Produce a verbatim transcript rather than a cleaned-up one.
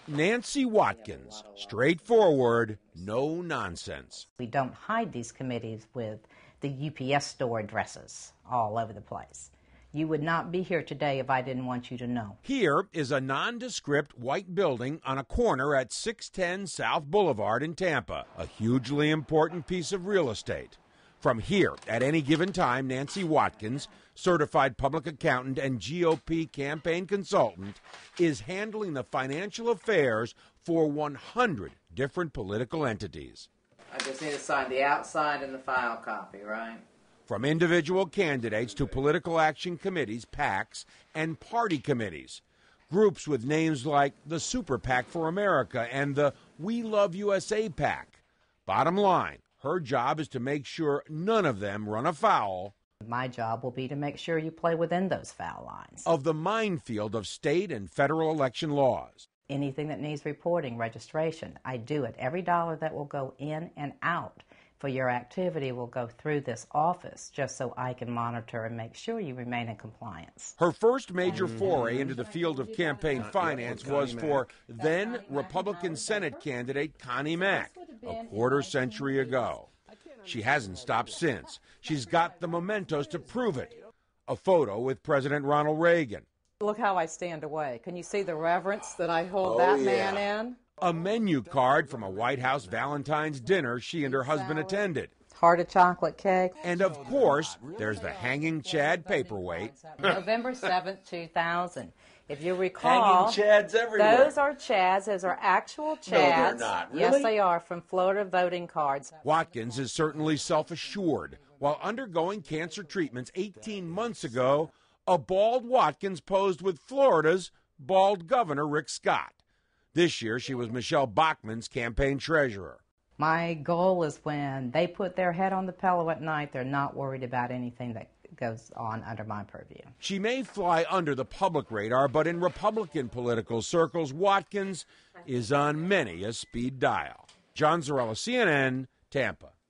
Nancy Watkins, straightforward, no nonsense. We don't hide these committees with the U P S store addresses all over the place. You would not be here today if I didn't want you to know. Here is a nondescript white building on a corner at six ten South Boulevard in Tampa, a hugely important piece of real estate. From here, at any given time, Nancy Watkins, certified public accountant and G O P campaign consultant, is handling the financial affairs for one hundred different political entities. I just need to sign the outside and the file copy, right? From individual candidates to political action committees, PACs, and party committees. Groups with names like the Super PAC for America and the We Love U S A PAC. Bottom line, her job is to make sure none of them run afoul. My job will be to make sure you play within those foul lines. Of the minefield of state and federal election laws. Anything that needs reporting, registration, I do it. Every dollar that will go in and out for your activity will go through this office just so I can monitor and make sure you remain in compliance. Her first major foray into the field of campaign finance was for then Republican Senate candidate Connie Mack a quarter century ago. She hasn't stopped since. She's got the mementos to prove it. A photo with President Ronald Reagan. Look how I stand away. Can you see the reverence that I hold Oh, that yeah. man in? A menu card from a White House Valentine's dinner she and her husband attended. Heart of chocolate cake. And of course, there's the hanging Chad paperweight. November seventh, two thousand. If you recall, Hanging Chads everywhere. those are Chads. Those are actual Chads. No, they're not. Yes, Really? they are, from Florida voting cards. Watkins is certainly self-assured. While undergoing cancer treatments eighteen months ago, a bald Watkins posed with Florida's bald governor, Rick Scott. This year, she was Michelle Bachmann's campaign treasurer. My goal is when they put their head on the pillow at night, they're not worried about anything that goes on under my purview. She may fly under the public radar, but in Republican political circles, Watkins is on many a speed dial. John Zarrella, C N N, Tampa.